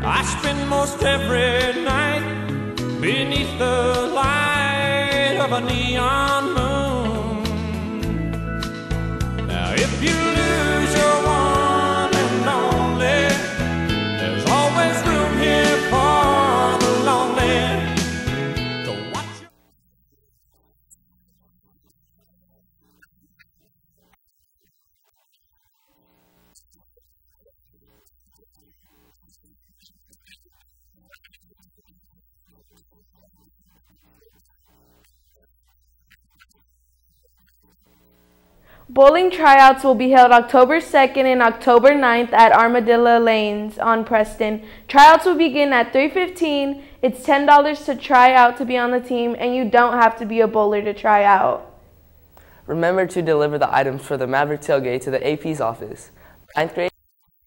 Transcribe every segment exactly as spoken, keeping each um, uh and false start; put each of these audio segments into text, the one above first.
I spend most every night beneath the light of a neon moon. Now if you lose your one and only, there's always room here for the lonely to watch you. Bowling tryouts will be held October second and October ninth at Armadillo Lanes on Preston. Tryouts will begin at three fifteen. It's ten dollars to try out to be on the team, and you don't have to be a bowler to try out. Remember to deliver the items for the Maverick tailgate to the A P's office. ninth grade.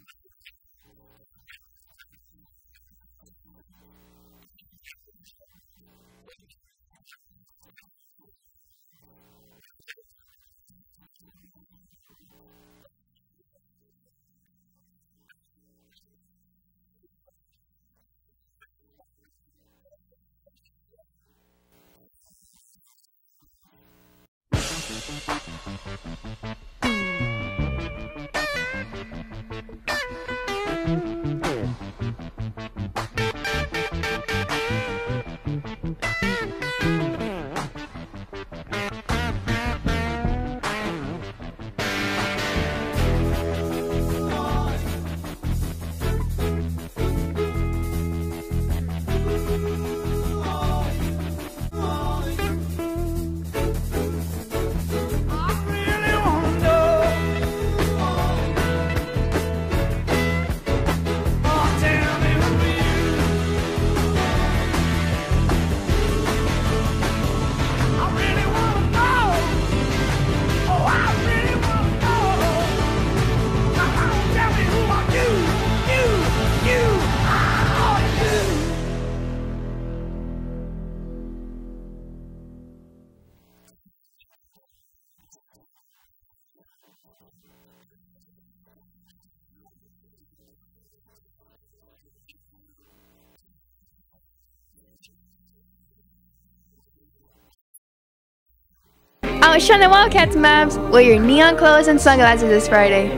I was showing the Wildcats, Mavs. Wear your neon clothes and sunglasses this Friday.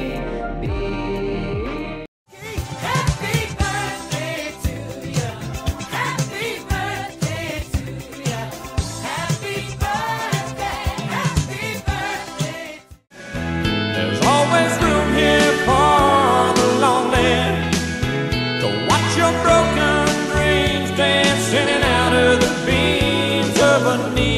There's always room here for the lonely to watch your broken dreams dancing out of the beams of a neon.